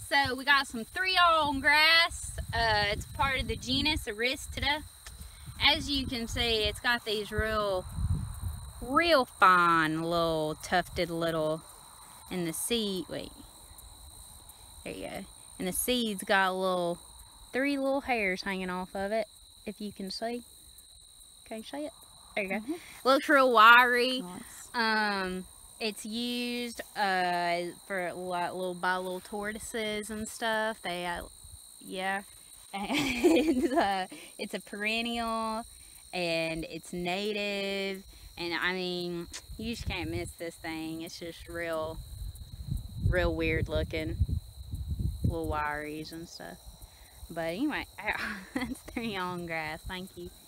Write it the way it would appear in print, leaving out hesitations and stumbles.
So we got some 3-awl grass. It's part of the genus Aristida. As you can see, it's got these real fine little tufted little, and the seed, wait, there you go. And the seed's got three little hairs hanging off of it, if you can see. Can you see it? There you go. Looks real wiry. Nice. It's used for like little tortoises and stuff. They yeah, and it's a perennial, and it's native, and I mean, you just can't miss this thing. It's just real weird looking, little wiries and stuff. But anyway, that's 3-awl grass. Thank you.